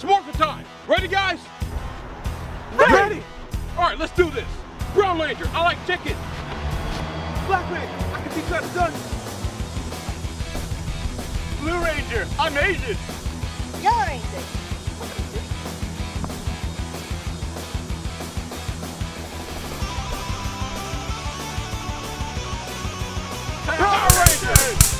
It's morphin' time. Ready, guys? Ready! All right, let's do this. Brown Ranger, I like chicken. Black Ranger, I can teach you how to dance. Blue Ranger, I'm Asian. Yellow Ranger. Power Rangers!